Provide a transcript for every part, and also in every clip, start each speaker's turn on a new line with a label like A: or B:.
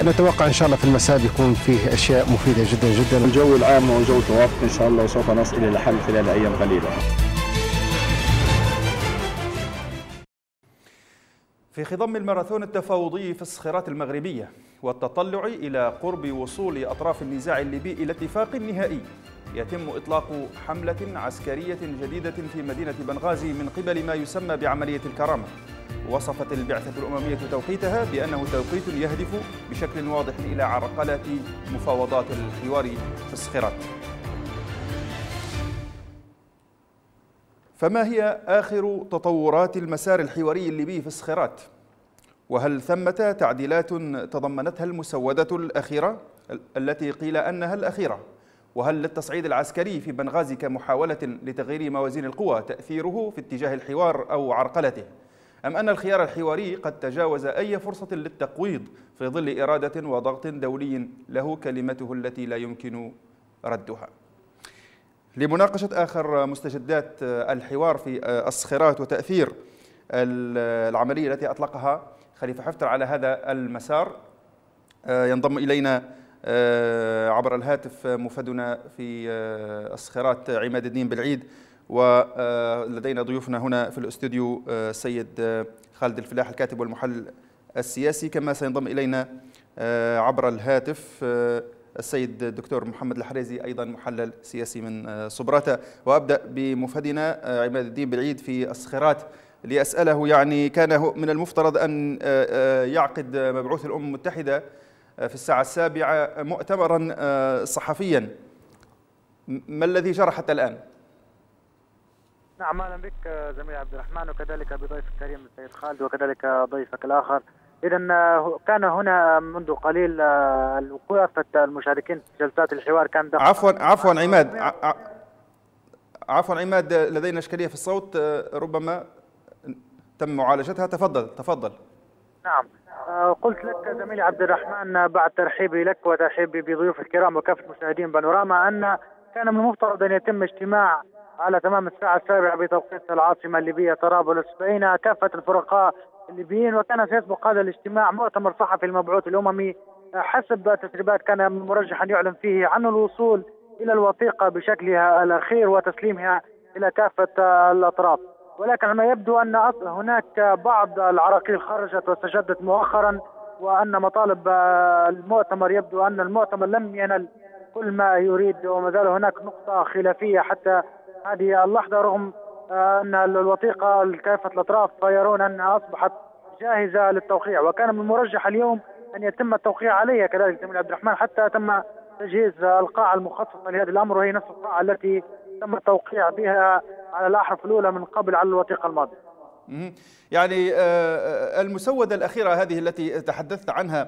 A: نتوقع إن شاء الله في المساء بيكون فيه أشياء مفيدة جدا جدا.
B: الجو العام هو جو توافق إن شاء الله، وسوف نصل إلى حل خلال أيام قليلة.
C: في خضم الماراثون التفاوضي في الصخيرات المغربية والتطلع إلى قرب وصول أطراف النزاع الليبي إلى اتفاق نهائي، يتم إطلاق حملة عسكرية جديدة في مدينة بنغازي من قبل ما يسمى بعملية الكرامة. وصفت البعثة الأممية توقيتها بأنه توقيت يهدف بشكل واضح إلى عرقلة مفاوضات الحوار في الصخيرات. فما هي آخر تطورات المسار الحواري الليبي في الصخيرات؟ وهل ثمة تعديلات تضمنتها المسودة الأخيرة التي قيل أنها الأخيرة؟ وهل للتصعيد العسكري في بنغازي كمحاولة لتغيير موازين القوى تأثيره في اتجاه الحوار أو عرقلته؟ أم أن الخيار الحواري قد تجاوز أي فرصة للتقويض في ظل إرادة وضغط دولي له كلمته التي لا يمكن ردها؟ لمناقشة آخر مستجدات الحوار في الصخيرات وتأثير العملية التي أطلقها خليفة حفتر على هذا المسار، ينضم إلينا عبر الهاتف مفدنا في الصخيرات عماد الدين بالعيد، ولدينا ضيوفنا هنا في الاستوديو السيد خالد الفلاح الكاتب والمحلل السياسي، كما سينضم إلينا عبر الهاتف السيد الدكتور محمد الحريزي أيضا محلل سياسي من صبراتة. وأبدأ بمفدنا عماد الدين بالعيد في الصخيرات لأسأله، يعني كان من المفترض أن يعقد مبعوث الأمم المتحدة في الساعة 7 مؤتمرا صحفيا، ما الذي جرى حتى الآن؟
D: نعم، أهلا بك زميلي عبد الرحمن، وكذلك بضيف الكريم السيد خالد، وكذلك ضيفك الآخر. إذا كان هنا منذ قليل وقفة المشاركين في جلسات الحوار كان
C: عفوا عماد، لدينا إشكالية في الصوت ربما تم معالجتها. تفضل.
D: نعم، قلت لك زميلي عبد الرحمن بعد ترحيبي لك وترحيبي بضيوف الكرام وكافة مشاهدين بانوراما أن كان من المفترض أن يتم اجتماع على تمام الساعة 7 بتوقيت العاصمة الليبية طرابلس بين كافة الفرقاء الليبيين، وكان سيسبق هذا الاجتماع مؤتمر صحفي المبعوث الأممي حسب تسريبات كان مرجح أن يعلن فيه عن الوصول إلى الوثيقة بشكلها الأخير وتسليمها إلى كافة الأطراف. ولكن ما يبدو أن هناك بعض العراقيل خرجت واستجدت مؤخرا، وأن مطالب المؤتمر يبدو أن المؤتمر لم ينل كل ما يريد، وما زال هناك نقطة خلافية حتى هذه اللحظة، رغم أن الوثيقة كافة الأطراف يرون أنها أصبحت جاهزة للتوقيع، وكان من المرجح اليوم أن يتم التوقيع عليها كذلك زميلي عبد الرحمن، حتى تم تجهيز القاعة المخصصة لهذا الأمر، وهي نفس القاعة التي تم التوقيع بها على الأحرف الأولى من قبل على الوثيقة الماضية.
C: يعني المسودة الأخيرة هذه التي تحدثت عنها،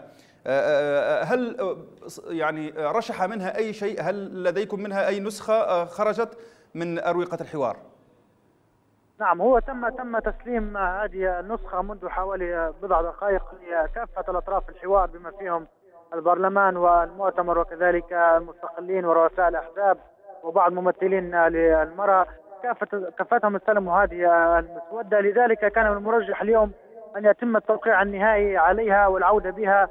C: هل يعني رشح منها أي شيء؟ هل لديكم منها أي نسخة خرجت من أروقة الحوار؟
D: نعم، هو تم تسليم هذه النسخة منذ حوالي بضع دقائق لكافة الأطراف الحوار بما فيهم البرلمان والمؤتمر وكذلك المستقلين ورؤساء الأحزاب وبعض ممثلين للمرأة، كافتهم استلموا هذه المسودة. لذلك كان من المرجح اليوم أن يتم التوقيع النهائي عليها والعودة بها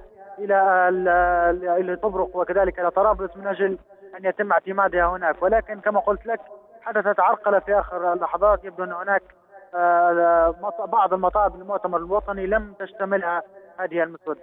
D: إلى طبرق وكذلك إلى طرابلس من أجل أن يتم اعتمادها هناك. ولكن كما قلت لك حدثت عرقلة في آخر اللحظات، يبدو أن هناك بعض المطالب للمؤتمر الوطني لم تشتملها هذه المسودة.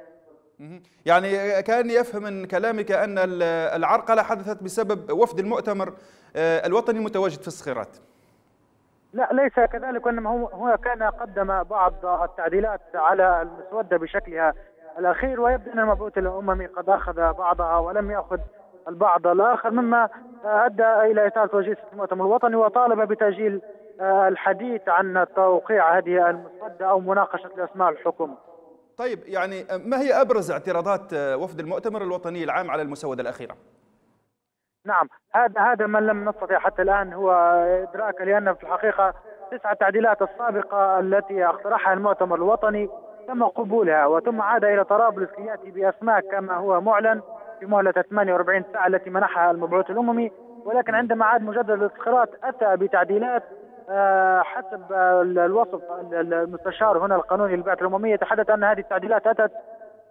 C: يعني كان يفهم من كلامك أن العرقلة حدثت بسبب وفد المؤتمر الوطني المتواجد في الصخيرات.
D: لا، ليس كذلك، وإنما هو كان قدم بعض التعديلات على المسودة بشكلها الأخير، ويبدو أن المبعوث الأممي قد أخذ بعضها ولم يأخذ البعض الآخر، مما أدى إلى إطالة وجيزة المؤتمر الوطني، وطالب بتأجيل الحديث عن توقيع هذه المسودة أو مناقشة الأسماء الحكومة.
C: طيب، يعني ما هي أبرز اعتراضات وفد المؤتمر الوطني العام على المسودة الأخيرة؟
D: نعم، هذا ما لم نستطيع حتى الآن هو إدراكه، لأن في الحقيقة 9 التعديلات السابقة التي اقترحها المؤتمر الوطني تم قبولها، وثم عاد إلى طرابلس ليأتي بأسماء كما هو معلن في مهلة 48 ساعة التي منحها المبعوث الأممي. ولكن عندما عاد مجدد للانتخابات أتى بتعديلات حسب الوصف المستشار هنا القانوني للبعثة الأممية، تحدث أن هذه التعديلات أتت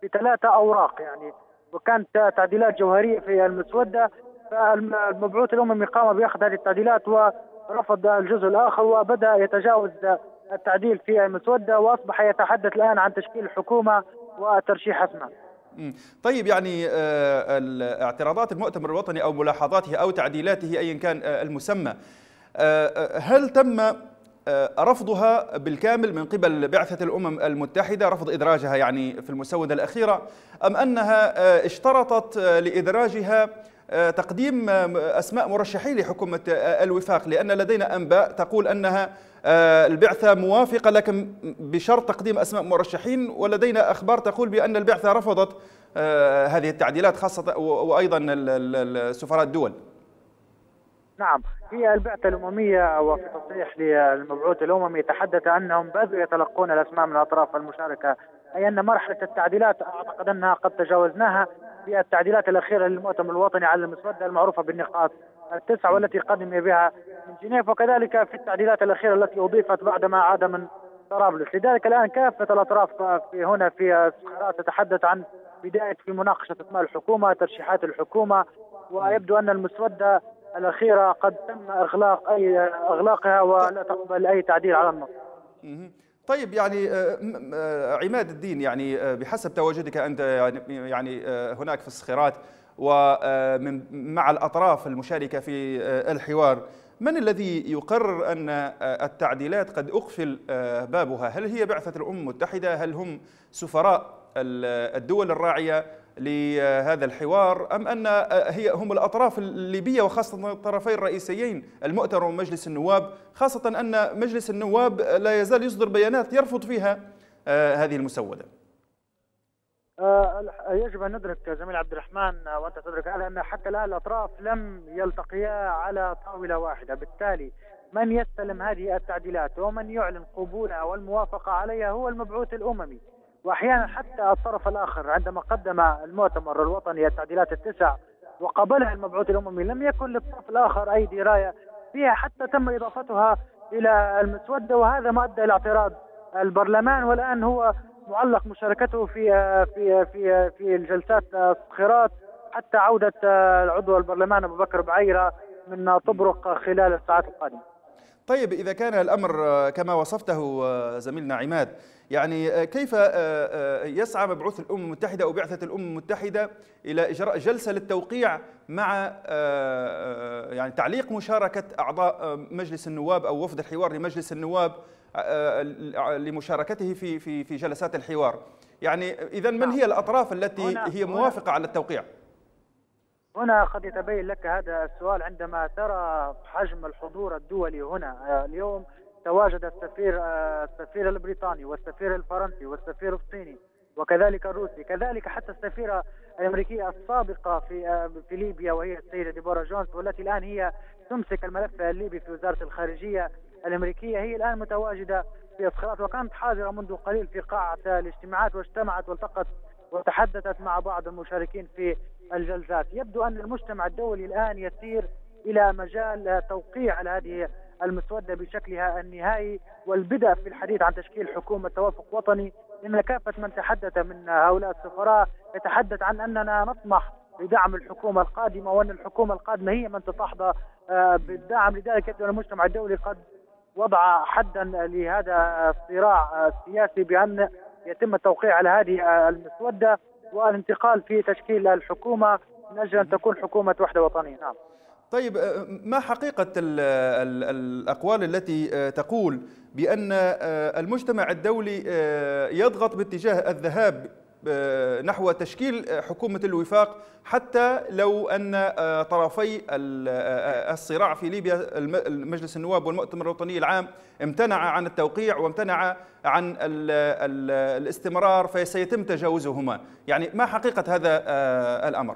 D: ب3 أوراق يعني، وكانت تعديلات جوهرية في المسودة. فالمبعوث الأممي قام بأخذ هذه التعديلات ورفض الجزء الآخر، وبدأ يتجاوز التعديل في المسودة، وأصبح يتحدث الآن عن تشكيل حكومة وترشيح أسماء.
C: طيب يعني اعتراضات المؤتمر الوطني أو ملاحظاته أو تعديلاته أيا كان المسمى، هل تم رفضها بالكامل من قبل بعثة الأمم المتحدة، رفض إدراجها يعني في المسودة الأخيرة، أم أنها اشترطت لإدراجها تقديم أسماء مرشحين لحكومة الوفاق؟ لأن لدينا أنباء تقول أنها البعثة موافقة لكن بشرط تقديم أسماء مرشحين، ولدينا أخبار تقول بأن البعثة رفضت هذه التعديلات، خاصة وأيضا سفراء الدول.
D: نعم، هي البعثة الأممية وفي تصريح للمبعوث الأممي تحدث أنهم بدأوا يتلقون الأسماء من الأطراف المشاركة، أي أن مرحلة التعديلات أعتقد أنها قد تجاوزناها في التعديلات الأخيرة للمؤتمر الوطني على المسودة المعروفة بالنقاط ال9 والتي قدم بها من جنيف، وكذلك في التعديلات الأخيرة التي أضيفت بعدما عاد من طرابلس. لذلك الآن كافة الأطراف في هنا في الصخرات تتحدث عن بداية في مناقشة أسماء الحكومة، ترشيحات الحكومة، ويبدو أن المسودة الأخيرة قد تم إغلاقها ولا تقبل أي تعديل على النص.
C: طيب يعني عماد الدين، يعني بحسب تواجدك أنت يعني هناك في الصخيرات ومع الأطراف المشاركة في الحوار، من الذي يقرر أن التعديلات قد أقفل بابها؟ هل هي بعثة الأمم المتحدة؟ هل هم سفراء الدول الراعية لهذا الحوار، أم أن هم الأطراف الليبية وخاصة الطرفين الرئيسيين المؤتمر ومجلس النواب، خاصة أن مجلس النواب لا يزال يصدر بيانات يرفض فيها هذه المسودة؟
D: يجب أن ندرك زميل عبد الرحمن وأنت تدرك أن حتى الآن الأطراف لم يلتقيا على طاولة واحدة، بالتالي من يستلم هذه التعديلات ومن يعلن قبولها والموافقة عليها هو المبعوث الأممي. وأحيانا حتى الطرف الآخر عندما قدم المؤتمر الوطني التعديلات ال9 وقبلها المبعوث الأممي لم يكن للطرف الآخر أي دراية فيها، حتى تم إضافتها إلى المسودة، وهذا ما أدى إلى اعتراض البرلمان، والآن هو معلق مشاركته في الجلسات الصخيرات حتى عودة عضو البرلمان أبو بكر بعيرة من طبرق خلال الساعات القادمة.
C: طيب إذا كان الأمر كما وصفته زميلنا عماد، يعني كيف يسعى مبعوث الأمم المتحدة أو بعثة الأمم المتحدة إلى إجراء جلسة للتوقيع مع يعني تعليق مشاركة أعضاء مجلس النواب أو وفد الحوار لمجلس النواب لمشاركته في جلسات الحوار؟ يعني إذن من هي الأطراف التي هي موافقة على التوقيع؟
D: هنا قد يتبين لك هذا السؤال عندما ترى حجم الحضور الدولي هنا. اليوم تواجد السفير البريطاني والسفير الفرنسي والسفير الصيني وكذلك الروسي، كذلك حتى السفيرة الأمريكية السابقة في ليبيا وهي السيدة ديبورا جونز، والتي الآن هي تمسك الملف الليبي في وزارة الخارجية الأمريكية، هي الآن متواجدة في الصخرات وكانت حاضرة منذ قليل في قاعة الاجتماعات، واجتمعت والتقت وتحدثت مع بعض المشاركين في الجلسات. يبدو أن المجتمع الدولي الآن يسير إلى مجال توقيع على هذه المسودة بشكلها النهائي والبدء في الحديث عن تشكيل حكومة توافق وطني، لأن كافة من تحدث من هؤلاء السفراء يتحدث عن أننا نطمح لدعم الحكومة القادمة، وأن الحكومة القادمة هي من تتحظى بالدعم. لذلك يبدو أن المجتمع الدولي قد وضع حدا لهذا الصراع السياسي بأن يتم التوقيع على هذه المسودة والانتقال في تشكيل الحكومة من أجل أن تكون حكومة وحدة وطنية. نعم.
C: طيب ما حقيقة الأقوال التي تقول بأن المجتمع الدولي يضغط باتجاه الذهاب نحو تشكيل حكومة الوفاق، حتى لو أن طرفي الصراع في ليبيا مجلس النواب والمؤتمر الوطني العام امتنع عن التوقيع وامتنع عن الاستمرار فسيتم تجاوزهما؟ يعني ما حقيقة هذا الأمر؟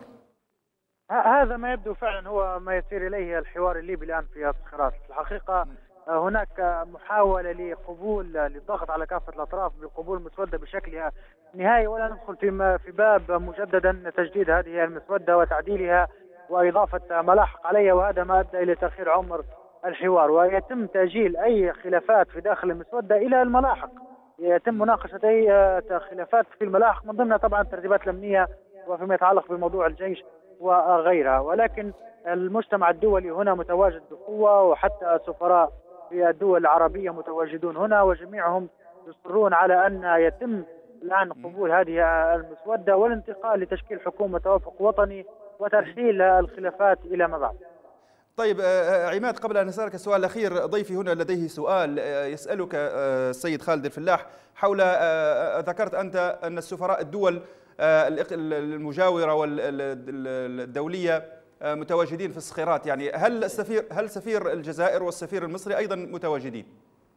D: هذا ما يبدو فعلا هو ما يسير إليه الحوار الليبي الآن في الصخرات. الحقيقة هناك محاولة للضغط على كافة الأطراف بقبول المسودة بشكلها نهائي، ولا ندخل في باب مجددا تجديد هذه المسودة وتعديلها وإضافة ملاحق عليها، وهذا ما أدى إلى تأخير عمر الحوار، ويتم تأجيل أي خلافات في داخل المسودة إلى الملاحق. يتم مناقشة أي خلافات في الملاحق، من ضمنها طبعا الترتيبات الأمنية وفيما يتعلق بموضوع الجيش وغيرها. ولكن المجتمع الدولي هنا متواجد بقوة، وحتى السفراء في الدول العربية متواجدون هنا، وجميعهم يصرون على أن يتم الآن قبول هذه المسودة والانتقال لتشكيل حكومة توافق وطني وترحيل الخلافات إلى ما بعد.
C: طيب عماد، قبل أن أسألك السؤال الأخير، ضيفي هنا لديه سؤال يسألك السيد خالد الفلاح حول ذكرت أنت أن السفراء الدول المجاورة والدولية متواجدين في الصخيرات، يعني هل سفير الجزائر والسفير المصري أيضا متواجدين؟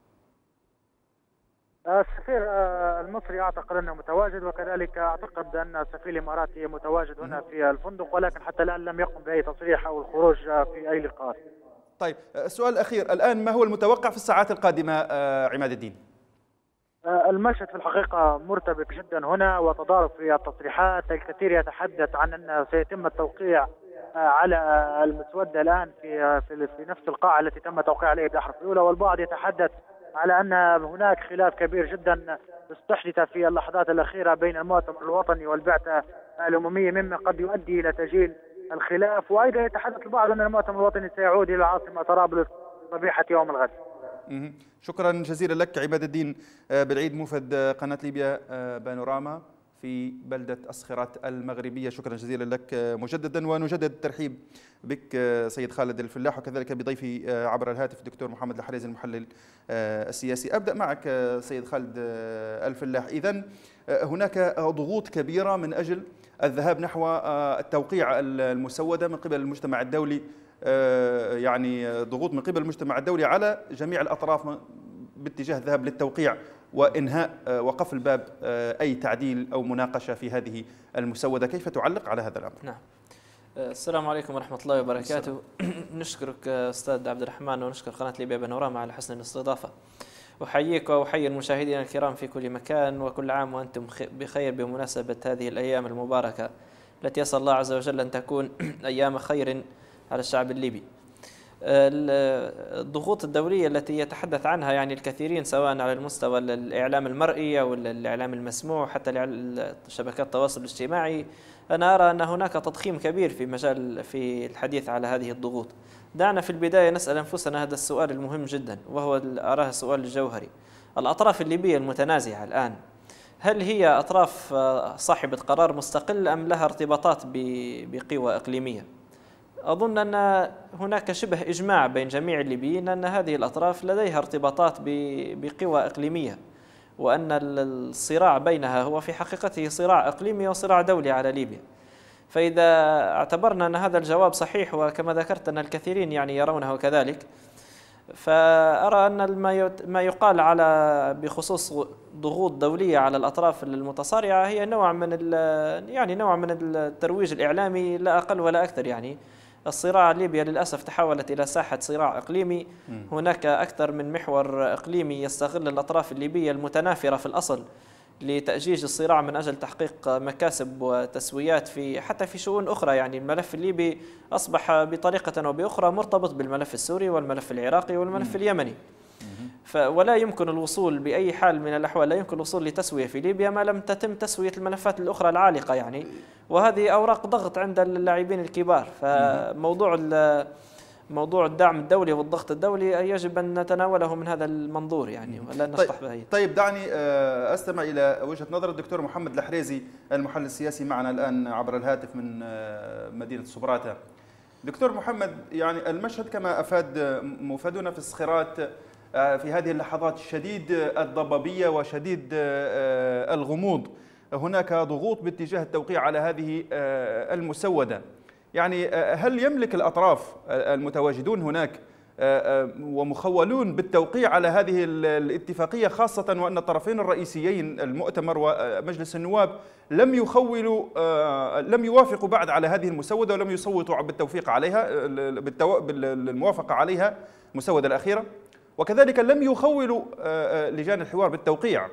D: السفير المصري أعتقد أنه متواجد، وكذلك أعتقد أن السفير الإماراتي متواجد هنا في الفندق، ولكن حتى الآن لم يقم بأي تصريح أو الخروج في أي لقاء.
C: طيب السؤال الأخير الآن، ما هو المتوقع في الساعات القادمة عماد الدين؟
D: المشهد في الحقيقة مرتبك جدا هنا وتضارب في التصريحات. الكثير يتحدث عن أنه سيتم التوقيع على المسودة الآن في نفس القاعة التي تم توقيع عليها بالأحرف الأولى، والبعض يتحدث على أن هناك خلاف كبير جدا استحدث في اللحظات الأخيرة بين المؤتمر الوطني والبعثة الأممية، مما قد يؤدي إلى تجيل الخلاف. وأيضا يتحدث البعض أن المؤتمر الوطني سيعود إلى العاصمة طرابلس صبيحة يوم الغد.
C: شكرا جزيلا لك عماد الدين بالعيد، موفد قناة ليبيا بانوراما في بلدة الصخيرات المغربية. شكرا جزيلا لك مجددا، ونجدد الترحيب بك سيد خالد الفلاح، وكذلك بضيفي عبر الهاتف الدكتور محمد الحريزي المحلل السياسي. أبدأ معك سيد خالد الفلاح. إذن هناك ضغوط كبيرة من أجل الذهاب نحو التوقيع المسودة من قبل المجتمع الدولي، يعني ضغوط من قبل المجتمع الدولي على جميع الأطراف باتجاه الذهاب للتوقيع وإنهاء وقفل باب أي تعديل أو مناقشة في هذه المسودة. كيف تعلق على هذا الأمر؟
E: نعم. السلام عليكم ورحمة الله وبركاته. نشكرك أستاذ عبد الرحمن، ونشكر قناة ليبيا بانوراما على حسن الاستضافة. أحييك وأحيي المشاهدين الكرام في كل مكان، وكل عام وأنتم بخير بمناسبة هذه الأيام المباركة التي يسأل الله عز وجل أن تكون أيام خير على الشعب الليبي. الضغوط الدولية التي يتحدث عنها يعني الكثيرين، سواء على المستوى الإعلام المرئي أو الإعلام المسموع حتى شبكات التواصل الاجتماعي، أنا أرى أن هناك تضخيم كبير في الحديث على هذه الضغوط. دعنا في البداية نسأل أنفسنا هذا السؤال المهم جدا، وهو أراه السؤال الجوهري: الأطراف الليبية المتنازعة الآن، هل هي أطراف صاحبة قرار مستقل أم لها ارتباطات بقوى إقليمية؟ أظن أن هناك شبه إجماع بين جميع الليبيين أن هذه الأطراف لديها ارتباطات بقوى إقليمية، وأن الصراع بينها هو في حقيقته صراع إقليمي وصراع دولي على ليبيا. فإذا اعتبرنا أن هذا الجواب صحيح، وكما ذكرت أن الكثيرين يعني يرونه كذلك، فأرى أن ما يقال بخصوص ضغوط دولية على الأطراف المتصارعة هي نوع من الترويج الإعلامي لا أقل ولا أكثر. يعني الصراع ليبيا للأسف تحولت إلى ساحة صراع إقليمي، هناك أكثر من محور إقليمي يستغل الأطراف الليبية المتنافرة في الأصل لتأجيج الصراع من أجل تحقيق مكاسب وتسويات حتى في شؤون أخرى. يعني الملف الليبي أصبح بطريقة أو بأخرى مرتبط بالملف السوري والملف العراقي والملف اليمني، ولا يمكن الوصول بأي حال من الأحوال، لا يمكن الوصول لتسوية في ليبيا ما لم تتم تسوية الملفات الأخرى العالقة يعني، وهذه أوراق ضغط عند اللاعبين الكبار. موضوع الدعم الدولي والضغط الدولي يجب أن نتناوله من هذا المنظور يعني، ولا نشطح به.
C: طيب دعني أستمع إلى وجهة نظر الدكتور محمد الحريزي المحلل السياسي معنا الآن عبر الهاتف من مدينة صبراتة. دكتور محمد، يعني المشهد كما أفاد مفادنا في الصخيرات في هذه اللحظات شديد الضبابية وشديد الغموض، هناك ضغوط باتجاه التوقيع على هذه المسودة. يعني هل يملك الأطراف المتواجدون هناك ومخولون بالتوقيع على هذه الاتفاقية، خاصة وأن الطرفين الرئيسيين المؤتمر ومجلس النواب لم يوافقوا بعد على هذه المسودة ولم يصوتوا بالتوفيق عليها بالموافقة عليها المسودة الأخيرة، وكذلك لم يخولوا لجان الحوار بالتوقيع؟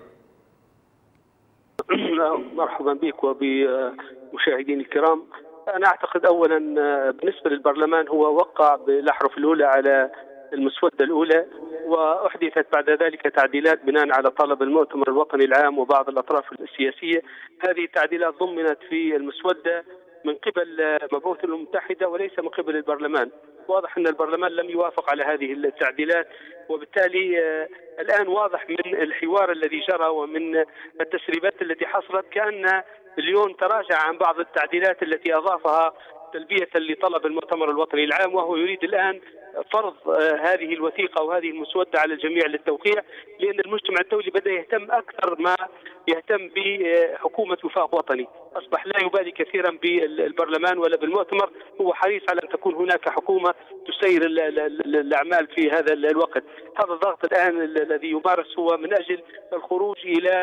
F: مرحبا بك وبمشاهدين الكرام. أنا أعتقد أولا بالنسبة للبرلمان هو وقع بالأحرف الأولى على المسودة الأولى، وأحدثت بعد ذلك تعديلات بناء على طلب المؤتمر الوطني العام وبعض الأطراف السياسية. هذه التعديلات ضمنت في المسودة من قبل مبعوث الأمم المتحدة وليس من قبل البرلمان. واضح أن البرلمان لم يوافق على هذه التعديلات، وبالتالي الآن واضح من الحوار الذي جرى ومن التسريبات التي حصلت كأن اليوم تراجع عن بعض التعديلات التي أضافها تلبية لطلب المؤتمر الوطني العام، وهو يريد الآن فرض هذه الوثيقة وهذه المسودة على الجميع للتوقيع، لأن المجتمع الدولي بدأ يهتم أكثر ما يهتم بحكومة وفاق وطني. أصبح لا يبالي كثيرا بالبرلمان ولا بالمؤتمر، هو حريص على أن تكون هناك حكومة تسير الأعمال في هذا الوقت. هذا الضغط الآن الذي يمارس هو من أجل الخروج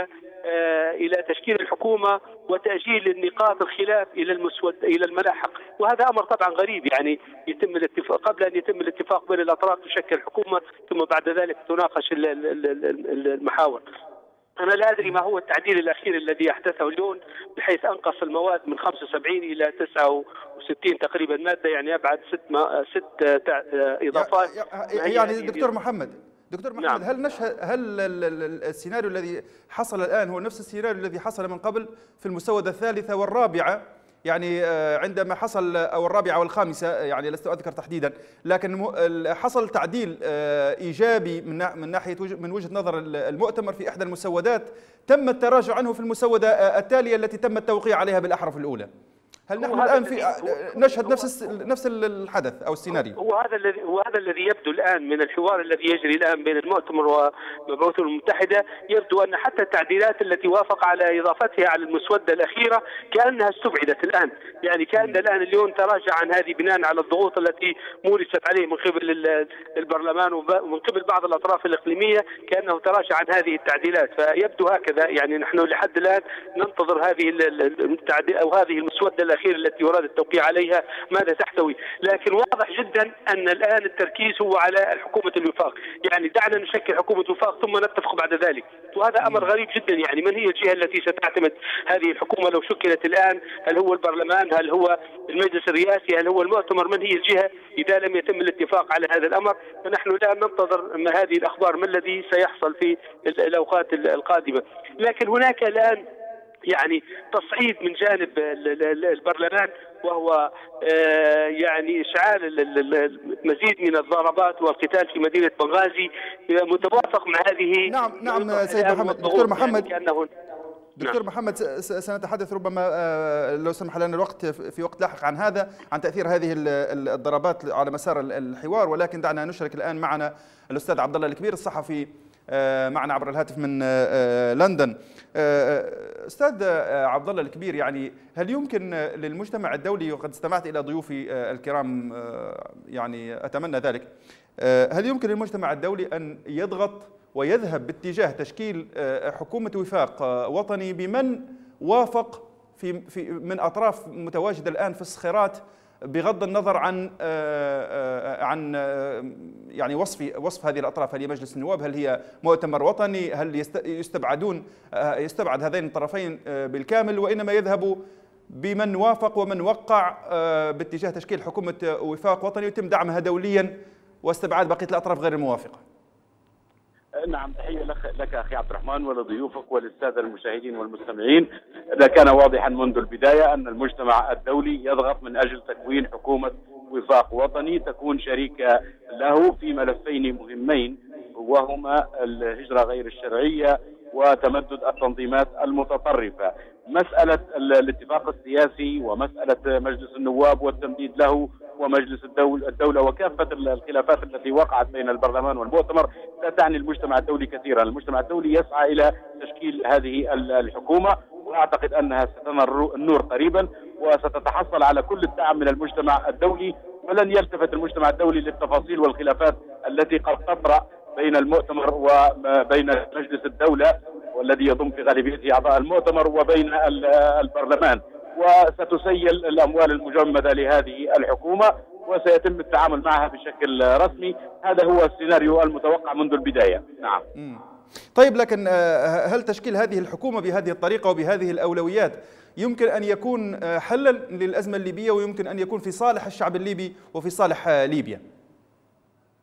F: إلى تشكيل الحكومة وتأجيل النقاط الخلاف إلى الملاحق، وهذا أمر طبعا غريب. يعني يتم الاتفاق قبل أن يتم الاتفاق بين الأطراف تشكل حكومة ثم بعد ذلك تناقش المحاور. أنا لا أدري ما هو التعديل الأخير الذي أحدثه اليوم بحيث أنقص المواد من 75 إلى 69 تقريبا مادة، يعني أبعد ست إضافات.
C: يعني دكتور محمد
F: نعم.
C: هل السيناريو الذي حصل الآن هو نفس السيناريو الذي حصل من قبل في المسودة الثالثة والرابعة؟ يعني عندما حصل أو الرابعة والخامسة، يعني لست أذكر تحديدا، لكن حصل تعديل إيجابي من ناحية من وجهة نظر المؤتمر في إحدى المسودات تم التراجع عنه في المسودة التالية التي تم التوقيع عليها بالأحرف الأولى. هل نحن الآن نشهد نفس الحدث أو السيناريو؟
F: وهذا الذي يبدو الآن من الحوار الذي يجري الآن بين المؤتمر ومبعوث الأمم المتحدة. يبدو أن حتى التعديلات التي وافق على إضافتها على المسودة الأخيرة كأنها استبعدت الآن، يعني كأن الآن اليوم تراجع عن هذه بناء على الضغوط التي مورست عليه من قبل البرلمان ومن قبل بعض الأطراف الإقليمية، كأنه تراجع عن هذه التعديلات. فيبدو هكذا، يعني نحن لحد الآن ننتظر هذه التعديل أو هذه المسودة الأخيرة التي يراد التوقيع عليها ماذا تحتوي. لكن واضح جدا أن الآن التركيز هو على حكومة الوفاق، يعني دعنا نشكل حكومة وفاق ثم نتفق بعد ذلك، وهذا أمر غريب جدا. يعني من هي الجهة التي ستعتمد هذه الحكومة لو شكلت الآن؟ هل هو البرلمان؟ هل هو المجلس الرئاسي؟ هل هو المؤتمر؟ من هي الجهة إذا لم يتم الاتفاق على هذا الأمر؟ فنحن الآن ننتظر ما هذه الأخبار، ما الذي سيحصل في الأوقات القادمة. لكن هناك الآن يعني تصعيد من جانب البرلمان، وهو يعني إشعال المزيد من الضربات والقتال في مدينة بنغازي متوافق مع هذه.
C: نعم سيد محمد. دكتور محمد، دكتور محمد، سنتحدث ربما لو سمح لنا الوقت في وقت لاحق عن هذا، عن تأثير هذه الضربات على مسار الحوار، ولكن دعنا نشرك الآن معنا الأستاذ عبد الله الكبير الصحفي معنا عبر الهاتف من لندن. أستاذ عبد الله الكبير، يعني هل يمكن للمجتمع الدولي، وقد استمعت إلى ضيوفي الكرام يعني أتمنى ذلك، هل يمكن للمجتمع الدولي أن يضغط ويذهب باتجاه تشكيل حكومة وفاق وطني بمن وافق من أطراف متواجدة الآن في الصخيرات، بغض النظر عن يعني وصف هذه الأطراف؟ هل هي مجلس النواب؟ هل هي مؤتمر وطني؟ هل يستبعد هذين الطرفين بالكامل، وإنما يذهبوا بمن وافق ومن وقع باتجاه تشكيل حكومة وفاق وطني يتم دعمها دوليا واستبعاد بقية الأطراف غير الموافقة؟
G: نعم، تحية لك أخي عبد الرحمن ولضيوفك وللسادة المشاهدين والمستمعين. إذا كان واضحا منذ البداية أن المجتمع الدولي يضغط من أجل تكوين حكومة وفاق وطني تكون شريكة له في ملفين مهمين، وهما الهجرة غير الشرعية وتمدد التنظيمات المتطرفة. مسألة الاتفاق السياسي ومسألة مجلس النواب والتمديد له ومجلس الدولة وكافة الخلافات التي وقعت بين البرلمان والمؤتمر لا تعني المجتمع الدولي كثيرا. المجتمع الدولي يسعى إلى تشكيل هذه الحكومة، وأعتقد أنها ستنر النور قريبا وستتحصل على كل الدعم من المجتمع الدولي، ولن يلتفت المجتمع الدولي للتفاصيل والخلافات التي قد تطرأ بين المؤتمر وبين مجلس الدولة والذي يضم في غالبيته أعضاء المؤتمر وبين البرلمان، وستسيل الأموال المجمدة لهذه الحكومة وسيتم التعامل معها بشكل رسمي. هذا هو السيناريو المتوقع منذ البداية. نعم.
C: طيب، لكن هل تشكيل هذه الحكومة بهذه الطريقة وبهذه الأولويات يمكن أن يكون حلا للأزمة الليبية، ويمكن أن يكون في صالح الشعب الليبي وفي صالح ليبيا؟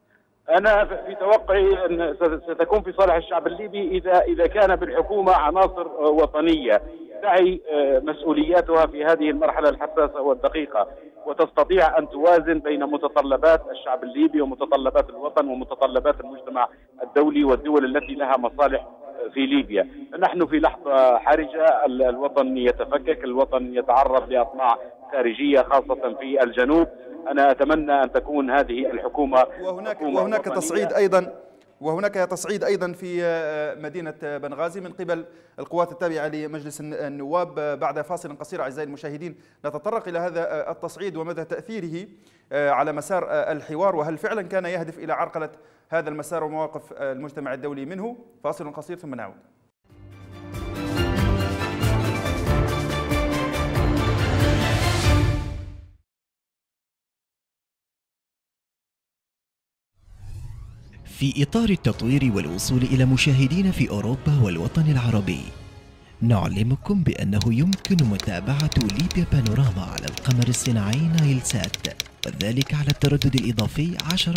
G: أنا في توقعي أن ستكون في صالح الشعب الليبي إذا كان بالحكومة عناصر وطنية تعي مسؤولياتها في هذه المرحلة الحساسة والدقيقة، وتستطيع أن توازن بين متطلبات الشعب الليبي ومتطلبات الوطن ومتطلبات المجتمع الدولي والدول التي لها مصالح في ليبيا. نحن في لحظة حرجة، الوطن يتفكك، الوطن يتعرض لأطماع خارجية خاصة في الجنوب. أنا أتمنى أن تكون هذه الحكومة
C: وهناك تصعيد أيضا في مدينة بنغازي من قبل القوات التابعة لمجلس النواب. بعد فاصل قصير أعزائي المشاهدين نتطرق إلى هذا التصعيد ومدى تأثيره على مسار الحوار، وهل فعلا كان يهدف إلى عرقلة هذا المسار ومواقف المجتمع الدولي منه. فاصل قصير ثم نعود.
H: في إطار التطوير والوصول إلى مشاهدين في أوروبا والوطن العربي، نعلمكم بأنه يمكن متابعة ليبيا بانوراما على القمر الصناعي نايل سات، وذلك على التردد الإضافي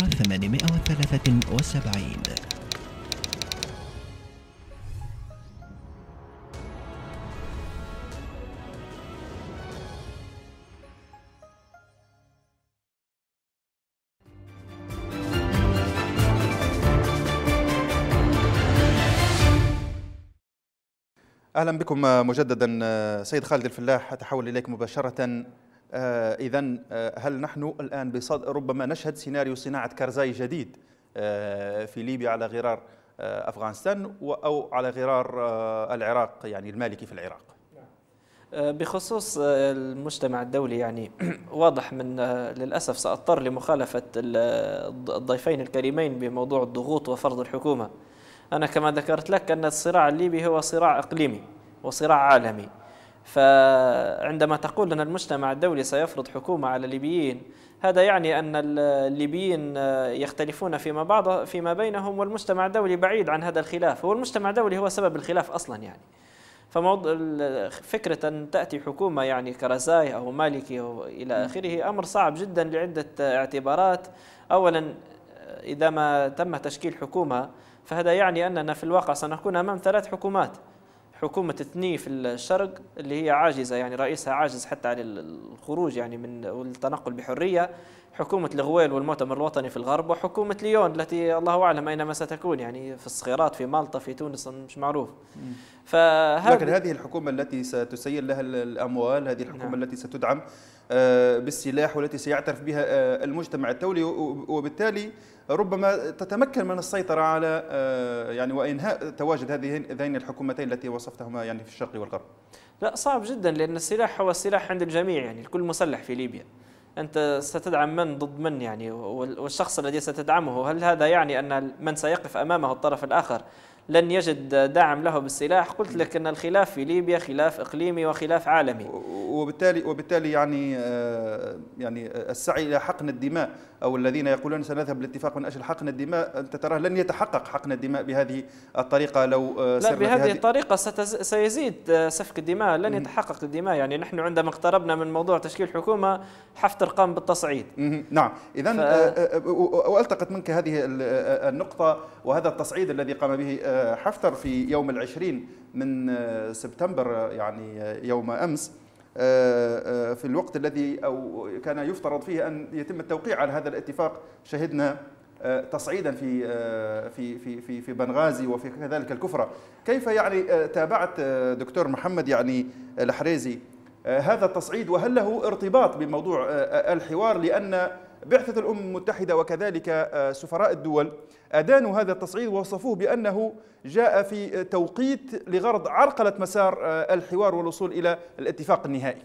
H: 10873.
C: أهلا بكم مجددا. سيد خالد الفلاح، أتحول إليك مباشرة. إذن هل نحن الآن بصدد ربما نشهد سيناريو صناعة كرزاي جديد في ليبيا على غرار أفغانستان أو على غرار العراق، يعني المالكي في العراق؟
E: بخصوص المجتمع الدولي يعني واضح من للأسف سأضطر لمخالفة الضيفين الكريمين بموضوع الضغوط وفرض الحكومة. أنا كما ذكرت لك أن الصراع الليبي هو صراع إقليمي وصراع عالمي، فعندما تقول أن المجتمع الدولي سيفرض حكومة على الليبيين، هذا يعني أن الليبيين يختلفون فيما بينهم، والمجتمع الدولي بعيد عن هذا الخلاف. هو المجتمع الدولي هو سبب الخلاف أصلا يعني. فموضوع فكرة أن تأتي حكومة يعني كرزاي أو مالكي أو إلى آخره أمر صعب جدا لعدة اعتبارات. أولا، إذا ما تم تشكيل حكومة فهذا يعني أننا في الواقع سنكون أمام 3 حكومات. حكومة تثني في الشرق اللي هي عاجزة، يعني رئيسها عاجز حتى على الخروج يعني من والتنقل بحرية، حكومة الغويل والمؤتمر الوطني في الغرب، وحكومة ليون التي الله أعلم أينما ستكون، يعني في الصخيرات، في مالطا، في تونس، مش معروف.
C: لكن هذه الحكومة التي ستسير لها الأموال، هذه الحكومة التي ستدعم بالسلاح والتي سيعترف بها المجتمع الدولي، وبالتالي ربما تتمكن من السيطرة على يعني وإنهاء تواجد هذين الحكومتين التي وصفتهما يعني في الشرق والغرب.
E: لا، صعب جدا، لأن السلاح هو السلاح عند الجميع، يعني الكل مسلح في ليبيا. أنت ستدعم من ضد من يعني، والشخص الذي ستدعمه هل هذا يعني أن من سيقف أمامه الطرف الآخر لن يجد داعم له بالسلاح؟ قلت لك أن الخلاف في ليبيا خلاف إقليمي وخلاف عالمي،
C: وبالتالي يعني السعي إلى حقن الدماء، أو الذين يقولون سنذهب للاتفاق من أجل حقن الدماء، أنت تراه لن يتحقق حقن الدماء بهذه الطريقة لو
E: لا، بهذه الطريقة سيزيد سفك الدماء، لن يتحقق الدماء. يعني نحن عندما اقتربنا من موضوع تشكيل حكومة حفتر قام بالتصعيد.
C: نعم، إذن وألتقط منك هذه النقطة وهذا التصعيد الذي قام به حفتر في يوم 20 من سبتمبر، يعني يوم أمس، في الوقت الذي أو كان يفترض فيه أن يتم التوقيع على هذا الاتفاق. شهدنا تصعيدا في بنغازي وفي كذلك الكفرة. كيف يعني تابعت دكتور محمد يعني الحريزي هذا التصعيد، وهل له ارتباط بموضوع الحوار؟ لأن بعثة الأمم المتحدة وكذلك سفراء الدول أدانوا هذا التصعيد ووصفوه بأنه جاء في توقيت لغرض عرقلة مسار الحوار والوصول إلى الاتفاق النهائي.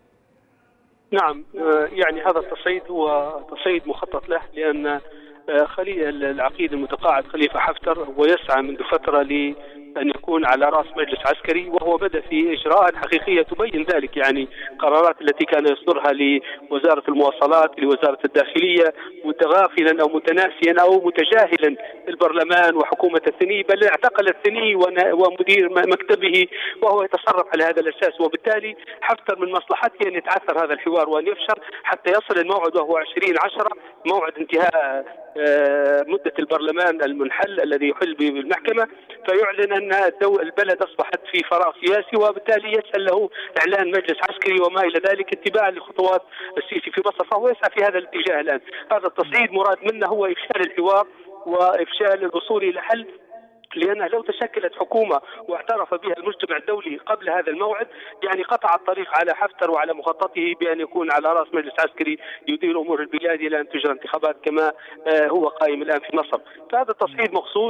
F: نعم، يعني هذا التصعيد هو تصعيد مخطط له، لأن العقيد المتقاعد خليفة حفتر ويسعى منذ فترة أن يكون على رأس مجلس عسكري، وهو بدأ في إجراءات حقيقية تبين ذلك، يعني قرارات التي كان يصدرها لوزارة المواصلات لوزارة الداخلية متغافلا أو متناسيا أو متجاهلا البرلمان وحكومة الثني، بل اعتقل الثني ومدير مكتبه وهو يتصرف على هذا الأساس. وبالتالي حفتر من مصلحته أن يتعثر هذا الحوار وأن يفشل حتى يصل الموعد وهو 20/10 موعد انتهاء مدة البرلمان المنحل الذي يحل بالمحكمة، فيعلن أن البلد أصبحت في فراغ سياسي، وبالتالي يسأل له إعلان مجلس عسكري وما إلى ذلك اتباعا لخطوات السيسي في مصر، فهو يسعى في هذا الاتجاه الآن. هذا التصعيد مراد منه هو إفشال الحوار وإفشال الوصول إلى حل، لأنه لو تشكلت حكومة واعترف بها المجتمع الدولي قبل هذا الموعد يعني قطع الطريق على حفتر وعلى مخططه بأن يكون على رأس مجلس عسكري يدير أمور البلاد إلى أن تجرى انتخابات كما هو قائم الآن في مصر. فهذا التصعيد مقصود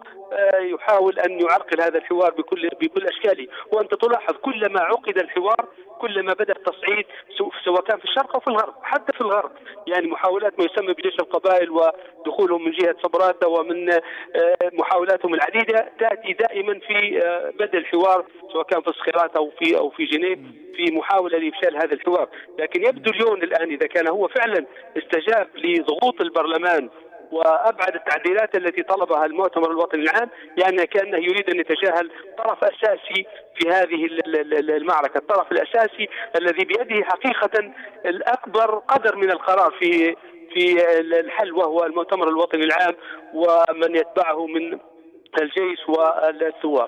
F: ويحاول أن يعرقل هذا الحوار بكل أشكاله. وأنت تلاحظ كلما عقد الحوار كلما بدأ التصعيد سواء كان في الشرق أو في الغرب. حتى في الغرب يعني محاولات ما يسمى بجيش القبائل ودخولهم من جهة صبراتة ومن محاولاتهم العديدة تأتي دائما في بدء الحوار سواء كان في الصخيرات أو في جنيف في محاولة لإفشال هذا الحوار. لكن يبدو اليوم الآن إذا كان هو فعلا استجاب لضغوط البرلمان وأبعد التعديلات التي طلبها المؤتمر الوطني العام، يعني كأنه يريد أن يتجاهل طرف أساسي في هذه المعركة، الطرف الأساسي الذي بيده حقيقة الأكبر قدر من القرار في الحل، وهو المؤتمر الوطني العام ومن يتبعه من الجيش والثوار.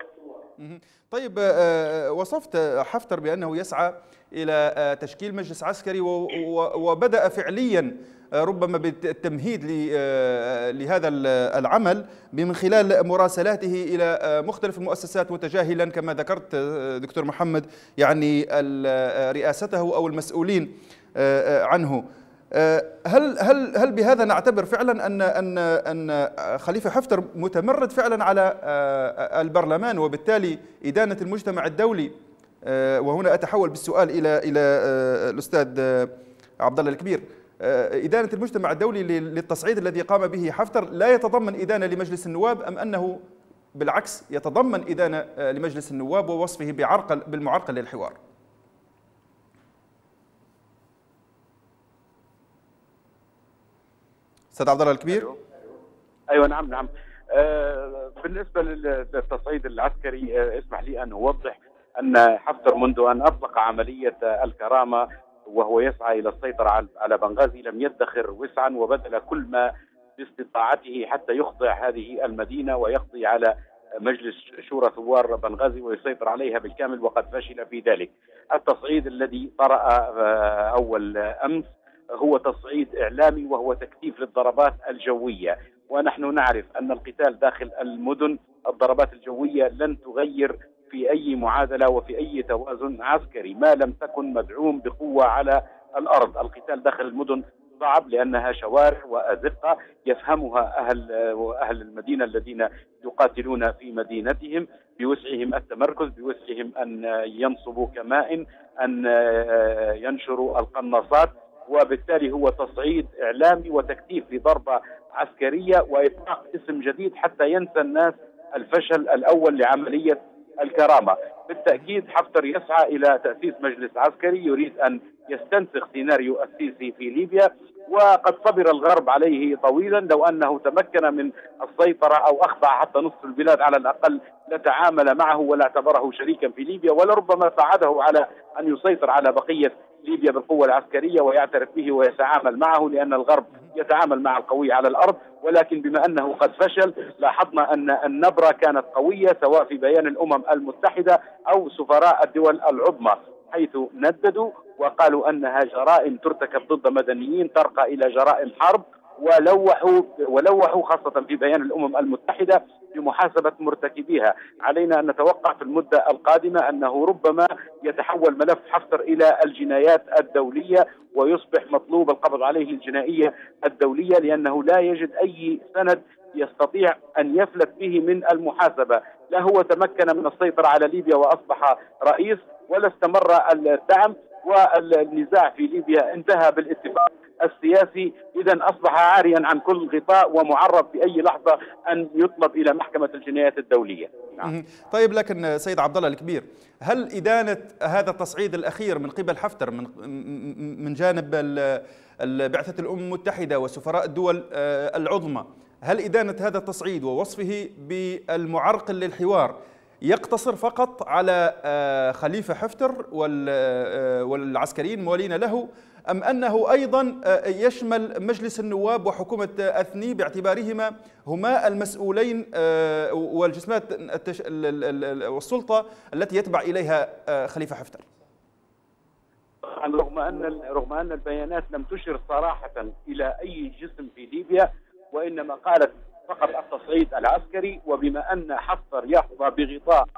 C: طيب، وصفت حفتر بأنه يسعى إلى تشكيل مجلس عسكري وبدأ فعليا ربما بالتمهيد لهذا العمل من خلال مراسلاته إلى مختلف المؤسسات، متجاهلا كما ذكرت دكتور محمد يعني رئاسته أو المسؤولين عنه. هل بهذا نعتبر فعلا أن خليفة حفتر متمرد فعلا على البرلمان وبالتالي إدانة المجتمع الدولي؟ وهنا أتحول بالسؤال إلى الأستاذ عبد الله الكبير. إدانة المجتمع الدولي للتصعيد الذي قام به حفتر لا يتضمن إدانة لمجلس النواب، أم أنه بالعكس يتضمن إدانة لمجلس النواب ووصفه بالمعرقل للحوار؟ أستاذ عبد الله الكبير.
G: أيوة نعم. بالنسبة للتصعيد العسكري اسمح لي أن أوضح أن حفتر منذ أن أطلق عملية الكرامة وهو يسعى إلى السيطرة على بنغازي لم يدخر وسعا وبذل كل ما باستطاعته حتى يخضع هذه المدينة ويقضي على مجلس شورى ثوار بنغازي ويسيطر عليها بالكامل، وقد فشل في ذلك. التصعيد الذي طرأ أول أمس هو تصعيد إعلامي وهو تكثيف للضربات الجوية، ونحن نعرف أن القتال داخل المدن الضربات الجوية لن تغير في أي معادلة وفي أي توازن عسكري ما لم تكن مدعوم بقوة على الأرض. القتال داخل المدن صعب لأنها شوارع وأزقة يفهمها أهل المدينة الذين يقاتلون في مدينتهم، بوسعهم التمركز، بوسعهم أن ينصبوا كمائن، أن ينشروا القناصات، وبالتالي هو تصعيد إعلامي وتكثيف لضربة عسكرية وإطلاق اسم جديد حتى ينسى الناس الفشل الأول لعملية الكرامة. بالتأكيد حفتر يسعى إلى تأسيس مجلس عسكري يريد أن يستنسخ سيناريو السيسي في ليبيا، وقد صبر الغرب عليه طويلا. لو أنه تمكن من السيطرة أو أخضع حتى نصف البلاد على الأقل لتعامل معه ولا اعتبره شريكا في ليبيا، ولربما ساعده على أن يسيطر على بقية ليبيا بالقوة العسكرية ويعترف به ويتعامل معه، لأن الغرب يتعامل مع القوي على الأرض. ولكن بما أنه قد فشل لاحظنا أن النبرة كانت قوية سواء في بيان الأمم المتحدة أو سفراء الدول العظمى، حيث نددوا وقالوا أنها جرائم ترتكب ضد مدنيين ترقى إلى جرائم حرب، ولوحوا خاصة في بيان الأمم المتحدة بمحاسبة مرتكبيها. علينا أن نتوقع في المدة القادمة أنه ربما يتحول ملف حفتر إلى الجنايات الدولية ويصبح مطلوب القبض عليه للجنائية الدولية، لأنه لا يجد أي سند يستطيع أن يفلت به من المحاسبة. لا هو تمكن من السيطرة على ليبيا وأصبح رئيس، ولا استمر الدعم، والنزاع في ليبيا انتهى بالاتفاق السياسي. إذا أصبح عاريا عن كل غطاء ومعرض في أي لحظة أن يطلب إلى محكمة الجنايات الدولية.
C: نعم. طيب، لكن سيد عبد الله الكبير، هل إدانة هذا التصعيد الأخير من قبل حفتر من جانب بعثة الأمم المتحدة وسفراء الدول العظمى، هل إدانة هذا التصعيد ووصفه بالمعرقل للحوار يقتصر فقط على خليفة حفتر والعسكريين الموالين له، أم أنه أيضا يشمل مجلس النواب وحكومة أثني باعتبارهما هما المسؤولين والجسمات والسلطة التي يتبع إليها خليفة حفتر؟
G: رغم أن البيانات لم تشر صراحة إلى أي جسم في ليبيا، وإنما قالت فقط التصعيد العسكري، وبما أن حفتر يحظى بغطاء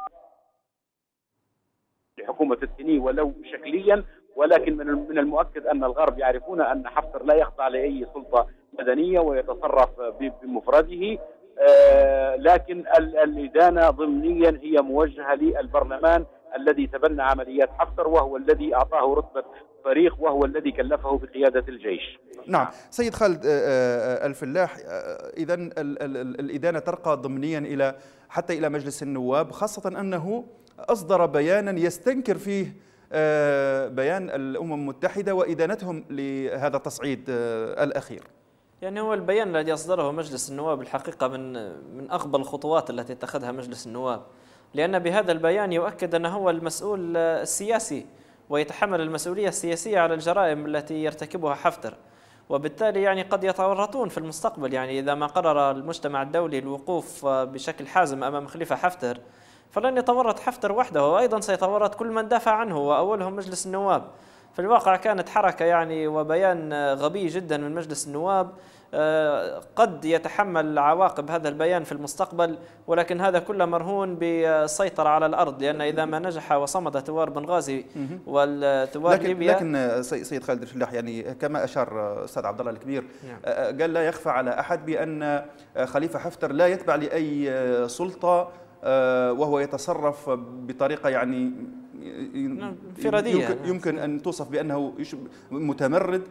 G: لحكومة الثني ولو شكليا، ولكن من المؤكد أن الغرب يعرفون أن حفتر لا يخضع لأي سلطة مدنية ويتصرف بمفرده. لكن الإدانة ضمنيا هي موجهة للبرلمان الذي تبنى عمليات حفتر، وهو الذي أعطاه رتبة فريق، وهو الذي كلفه بقيادة الجيش.
C: نعم. سيد خالد الفلاح، إذن الإدانة ترقى ضمنيا حتى إلى مجلس النواب، خاصة أنه أصدر بيانا يستنكر فيه بيان الأمم المتحدة وإدانتهم لهذا التصعيد الأخير.
E: يعني هو البيان الذي أصدره مجلس النواب الحقيقة من أغبى الخطوات التي اتخذها مجلس النواب، لأن بهذا البيان يؤكد أنه هو المسؤول السياسي ويتحمل المسؤولية السياسية على الجرائم التي يرتكبها حفتر، وبالتالي يعني قد يتورطون في المستقبل. يعني إذا ما قرر المجتمع الدولي الوقوف بشكل حازم أمام خليفة حفتر، فلن يتورط حفتر وحده، وأيضا سيتورط كل من دافع عنه وأولهم مجلس النواب. في الواقع كانت حركة يعني وبيان غبي جدا من مجلس النواب، قد يتحمل عواقب هذا البيان في المستقبل، ولكن هذا كله مرهون بالسيطرة على الأرض، لأن إذا ما نجح وصمد ثوار بنغازي والثوار ليبيا.
C: لكن سيد خالد الفلاح، يعني كما أشار أستاذ عبد الله الكبير، قال لا يخفى على أحد بأن خليفة حفتر لا يتبع لأي سلطة، وهو يتصرف بطريقة يعني
E: انفرادية،
C: يمكن أن توصف بأنه متمرد.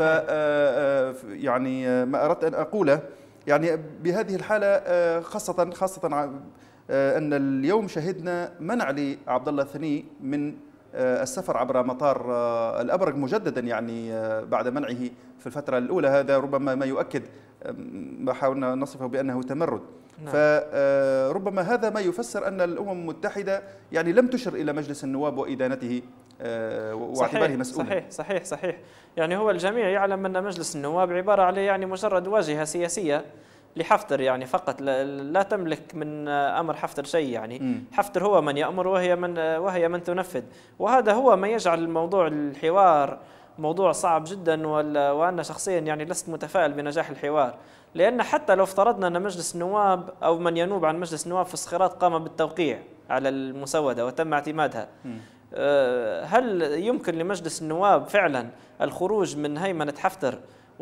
C: يعني ما أردت أن أقوله يعني بهذه الحالة، خاصة أن اليوم شهدنا منع لعبد الله الثني من السفر عبر مطار الأبرق مجددا، يعني بعد منعه في الفترة الأولى. هذا ربما ما يؤكد ما حاولنا نصفه بأنه تمرد. فربما هذا ما يفسر أن الأمم المتحدة يعني لم تشر إلى مجلس النواب وإدانته واعتباره مسؤولا.
E: صحيح. يعني هو الجميع يعلم أن مجلس النواب عبارة على يعني مجرد واجهة سياسية لحفتر، يعني فقط لا تملك من أمر حفتر شيء. يعني حفتر هو من يأمر وهي من تنفذ، وهذا هو ما يجعل الموضوع الحوار موضوع صعب جدا. وأنا شخصيا يعني لست متفائل بنجاح الحوار، لأن حتى لو افترضنا أن مجلس النواب أو من ينوب عن مجلس النواب في الصخيرات قام بالتوقيع على المسودة وتم اعتمادها، هل يمكن لمجلس النواب فعلا الخروج من هيمنة حفتر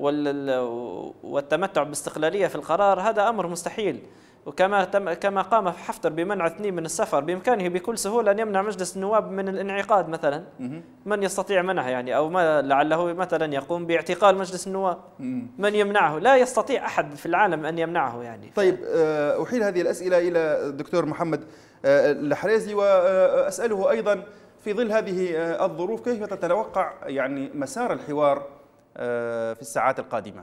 E: والتمتع باستقلالية في القرار؟ هذا أمر مستحيل. كما قام حفتر بمنع اثنين من السفر، بإمكانه بكل سهولة أن يمنع مجلس النواب من الانعقاد مثلا. من يستطيع منعه يعني؟ أو ما لعله مثلا يقوم باعتقال مجلس النواب. من يمنعه؟ لا يستطيع أحد في العالم أن يمنعه يعني.
C: طيب، أحيل هذه الأسئلة إلى الدكتور محمد الحريزي، وأسأله أيضا في ظل هذه الظروف كيف تتوقع يعني مسار الحوار في الساعات القادمة؟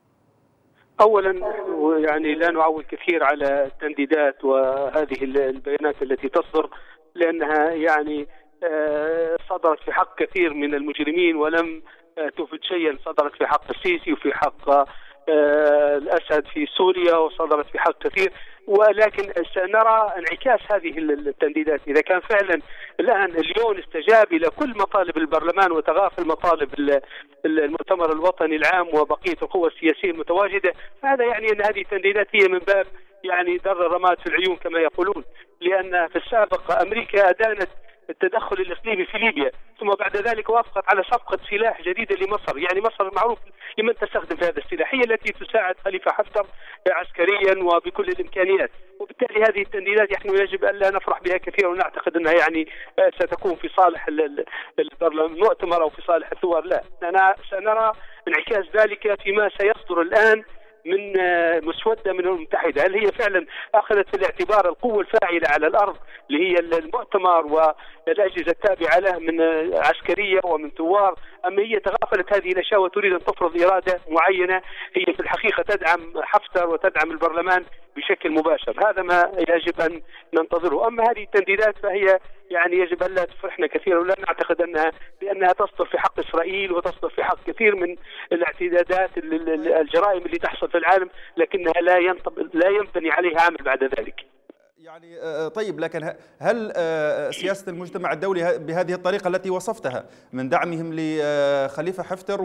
F: أولا يعني لا نعول كثير على التنديدات وهذه البيانات التي تصدر، لأنها يعني صدرت في حق كثير من المجرمين ولم تفد شيئا. صدرت في حق السيسي وفي حق الأسد في سوريا، وصدرت في حق كثير، ولكن سنرى انعكاس هذه التنديدات. إذا كان فعلا الآن اليوم استجاب إلى كل مطالب البرلمان وتغافل مطالب المؤتمر الوطني العام وبقية القوى السياسية المتواجدة، هذا يعني أن هذه التنديدات هي من باب يعني در الرماد في العيون كما يقولون. لأن في السابق أمريكا أدانت التدخل الإقليمي في ليبيا، ثم بعد ذلك وافقت على صفقة سلاح جديدة لمصر. يعني مصر معروف لمن تستخدم في هذا السلاح، هي التي تساعد خليفة حفتر عسكريا وبكل الإمكانيات. وبالتالي هذه التنديدات نحن يجب أن لا نفرح بها كثيرا، ونعتقد أنها يعني ستكون في صالح المؤتمر أو في صالح الثوار. لا، سنرى انعكاس ذلك فيما سيصدر الآن من مسودة من الأمم المتحدة. هل هي فعلا أخذت في الاعتبار القوة الفاعلة على الأرض اللي هي المؤتمر والأجهزة التابعة له من عسكرية ومن ثوار، أم هي تغافلت هذه الأشياء وتريد أن تفرض إرادة معينة هي في الحقيقة تدعم حفتر وتدعم البرلمان بشكل مباشر؟ هذا ما يجب أن ننتظره. أما هذه التنديدات فهي يعني يجب أن لا تفرحنا كثيرا، ولا نعتقد بأنها تصدر في حق إسرائيل وتصدر في حق كثير من الاعتداءات الجرائم اللي تحصل في العالم، لكنها لا ينبني عليها عمل بعد ذلك.
C: يعني طيب، لكن هل سياسة المجتمع الدولي بهذه الطريقة التي وصفتها من دعمهم لخليفة حفتر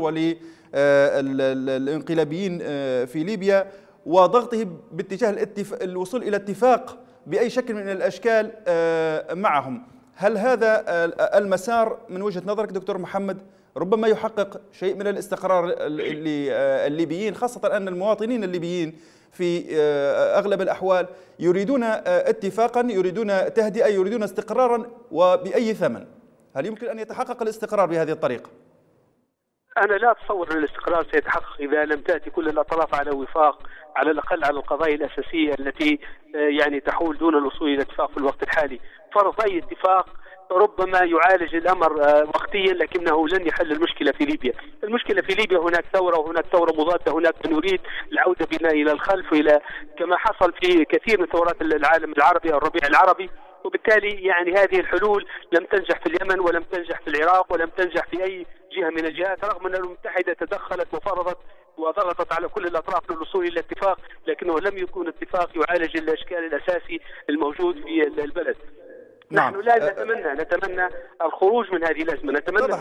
C: وللانقلابيين في ليبيا وضغطه باتجاه الوصول إلى اتفاق بأي شكل من الأشكال معهم، هل هذا المسار من وجهة نظرك دكتور محمد ربما يحقق شيء من الاستقرار للليبيين، خاصة أن المواطنين الليبيين في أغلب الأحوال يريدون اتفاقا، يريدون تهدئة، يريدون استقرارا وبأي ثمن؟ هل يمكن أن يتحقق الاستقرار بهذه الطريقة؟
F: أنا لا أتصور أن الاستقرار سيتحقق إذا لم تأتي كل الأطراف على وفاق على الأقل على القضايا الأساسية التي يعني تحول دون الوصول إلى اتفاق في الوقت الحالي. فرض أي اتفاق ربما يعالج الأمر وقتيا، لكنه لن يحل المشكلة في ليبيا. المشكلة في ليبيا هناك ثورة وهناك ثورة مضادة، هناك من يريد العودة بنا إلى الخلف وإلى كما حصل في كثير من ثورات العالم العربي أو الربيع العربي. وبالتالي يعني هذه الحلول لم تنجح في اليمن ولم تنجح في العراق ولم تنجح في أي جهة من الجهات، رغم أن الأمم المتحدة تدخلت وفرضت وضغطت على كل الأطراف للوصول إلى اتفاق، لكنه لم يكن اتفاق يعالج الإشكال الأساسي الموجود في البلد.
C: نعم.
F: نحن لا نتمنى الخروج من هذه الأزمة، نتمنى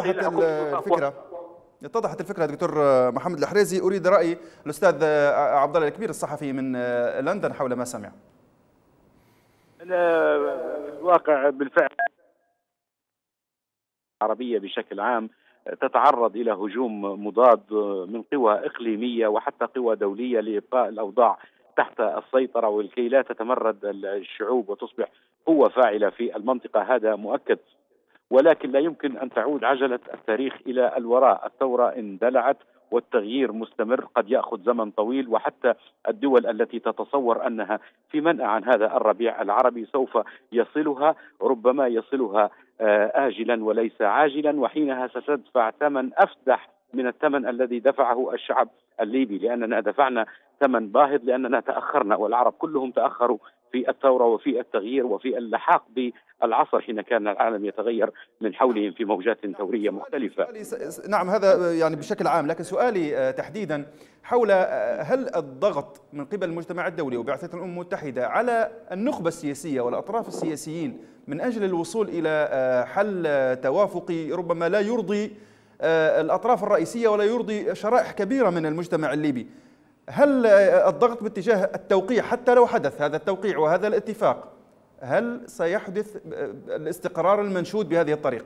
C: اتضحت الفكرة دكتور محمد الحريزي. أريد رأي الأستاذ عبد الله الكبير الصحفي من لندن حول ما سمع.
G: الواقع بالفعل العربية بشكل عام تتعرض إلى هجوم مضاد من قوى إقليمية وحتى قوى دولية لإبقاء الأوضاع تحت السيطرة ولكي لا تتمرد الشعوب وتصبح قوة فاعلة في المنطقة، هذا مؤكد. ولكن لا يمكن أن تعود عجلة التاريخ إلى الوراء. الثورة اندلعت والتغيير مستمر، قد يأخذ زمن طويل، وحتى الدول التي تتصور أنها في منأى عن هذا الربيع العربي سوف يصلها، ربما يصلها آجلا وليس عاجلا، وحينها ستدفع ثمن أفدح من الثمن الذي دفعه الشعب الليبي، لأننا دفعنا ثمن باهظ لأننا تأخرنا، والعرب كلهم تأخروا في الثورة وفي التغيير وفي اللحاق بالعصر حين كان العالم يتغير من حولهم في موجات ثورية مختلفة.
C: نعم، هذا يعني بشكل عام، لكن سؤالي تحديدا حول هل الضغط من قبل المجتمع الدولي وبعثة الأمم المتحدة على النخبة السياسية والأطراف السياسيين من أجل الوصول إلى حل توافقي ربما لا يرضي الأطراف الرئيسية ولا يرضي شرائح كبيرة من المجتمع الليبي، هل الضغط باتجاه التوقيع حتى لو حدث هذا التوقيع وهذا الاتفاق، هل سيحدث الاستقرار المنشود بهذه الطريقة؟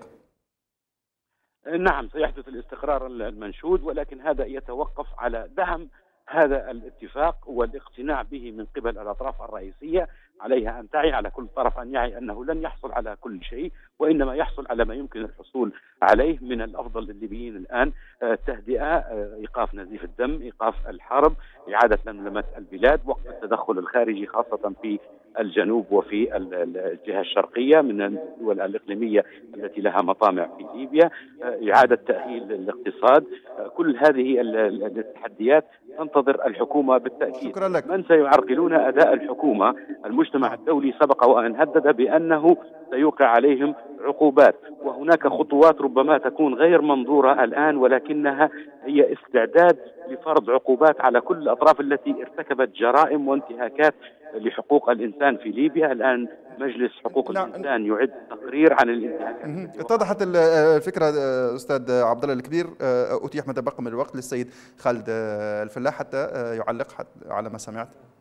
G: نعم، سيحدث الاستقرار المنشود، ولكن هذا يتوقف على دعم هذا الاتفاق والاقتناع به من قبل الأطراف الرئيسية. عليها أن تعي، على كل طرف أن يعي أنه لن يحصل على كل شيء، وإنما يحصل على ما يمكن الحصول عليه. من الأفضل للليبيين الآن التهدئة، إيقاف نزيف الدم، إيقاف الحرب، إعادة لملمة البلاد، وقف التدخل الخارجي خاصة في الجنوب وفي الجهة الشرقية من الدول الإقليمية التي لها مطامع في ليبيا، إعادة تأهيل الاقتصاد. كل هذه التحديات تنتظر الحكومة بالتأكيد.
C: شكرا لك.
G: من سيعرقلون أداء الحكومة؟ المجتمع الدولي سبق وأن هدد بأنه سيوقع عليهم عقوبات، وهناك خطوات ربما تكون غير منظورة الآن، ولكنها هي استعداد لفرض عقوبات على كل الأطراف التي ارتكبت جرائم وانتهاكات لحقوق الإنسان في ليبيا. الآن مجلس حقوق الإنسان يعد تقرير عن الانتهاكات.
C: اتضحت الفكرة أستاذ عبد الله الكبير. أتيح ما تبقى من الوقت للسيد خالد الفلاح حتى يعلق على ما سمعت.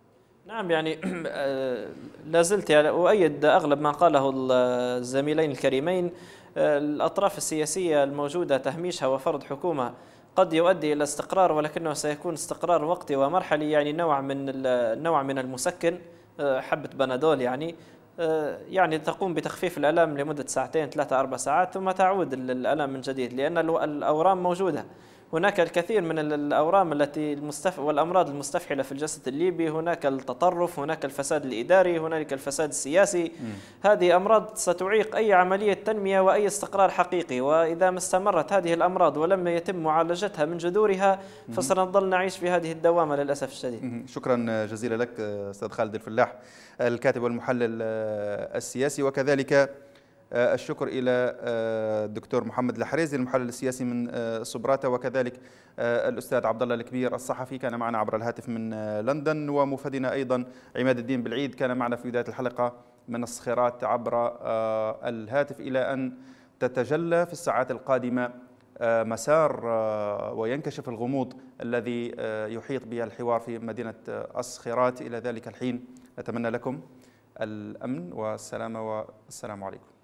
E: نعم يعني لازلت يعني أؤيد أغلب ما قاله الزميلين الكريمين. الأطراف السياسية الموجودة تهميشها وفرض حكومة قد يؤدي إلى استقرار، ولكنه سيكون استقرار وقتي ومرحلي، يعني نوع من المسكن، حبة بنادول يعني تقوم بتخفيف الألم لمدة ساعتين 3 4 ساعات ثم تعود الألم من جديد، لأن الأورام موجودة. هناك الكثير من الأورام والأمراض المستفحلة في الجسد الليبي، هناك التطرف، هناك الفساد الإداري، هناك الفساد السياسي. هذه أمراض ستعيق أي عملية تنمية وأي استقرار حقيقي، وإذا ما استمرت هذه الأمراض ولم يتم معالجتها من جذورها فسنظل نعيش في هذه الدوامة للأسف الشديد.
C: شكرا جزيلا لك أستاذ خالد الفلاح، الكاتب والمحلل السياسي، وكذلك الشكر إلى الدكتور محمد الحريزي المحلل السياسي من صبراتة، وكذلك الأستاذ عبد الله الكبير الصحفي كان معنا عبر الهاتف من لندن، ومفدنا أيضا عماد الدين بالعيد كان معنا في بداية الحلقة من الصخيرات عبر الهاتف، إلى أن تتجلى في الساعات القادمة مسار وينكشف الغموض الذي يحيط به الحوار في مدينة الصخيرات. إلى ذلك الحين نتمنى لكم الأمن والسلامة، والسلام عليكم.